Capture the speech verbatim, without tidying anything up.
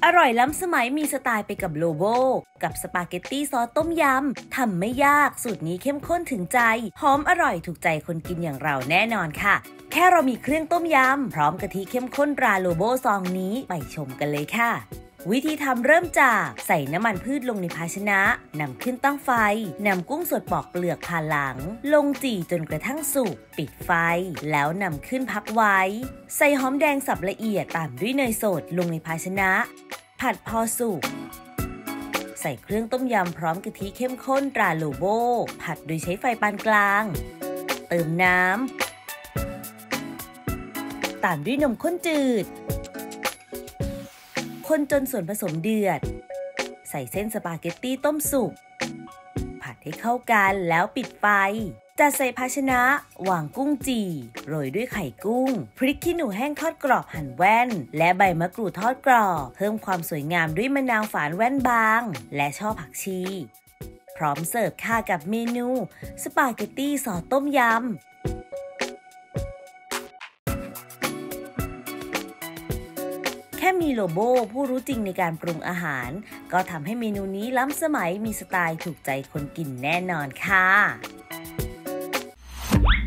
อร่อยล้ำสมัยมีสไตล์ไปกับโลโบกับสปาเกตตี้ซอสต้มยำทำไม่ยากสูตรนี้เข้มข้นถึงใจหอมอร่อยถูกใจคนกินอย่างเราแน่นอนค่ะแค่เรามีเครื่องต้มยำพร้อมกะทิเข้มข้นราโลโบซองนี้ไปชมกันเลยค่ะวิธีทำเริ่มจากใส่น้ำมันพืชลงในภาชนะนำขึ้นตั้งไฟนำกุ้งสดปอกเปลือกผ่าหลังลงจี่จนกระทั่งสุกปิดไฟแล้วนำขึ้นพักไว้ใส่หอมแดงสับละเอียดตามด้วยเนยสดลงในภาชนะผัดพอสุกใส่เครื่องต้มยำพร้อมกะทิเข้มข้นตราโลโบผัดโดยใช้ไฟปานกลางเติมน้ำตามด้วยนมข้นจืดคนจนส่วนผสมเดือดใส่เส้นสปาเกตตี้ต้มสุกผัดให้เข้ากันแล้วปิดไฟจัดใส่ภาชนะวางกุ้งจี่โรยด้วยไข่กุ้งพริกขี้หนูแห้งทอดกรอบหั่นแว่นและใบมะกรูดทอดกรอบเพิ่มความสวยงามด้วยมะนาวฝานแว่นบางและช่อผักชีพร้อมเสิร์ฟค่ะกับเมนูสปาเกตตี้ซอสต้มยำแค่มีโลโบผู้รู้จริงในการปรุงอาหารก็ทำให้เมนูนี้ล้ำสมัยมีสไตล์ถูกใจคนกินแน่นอนค่ะ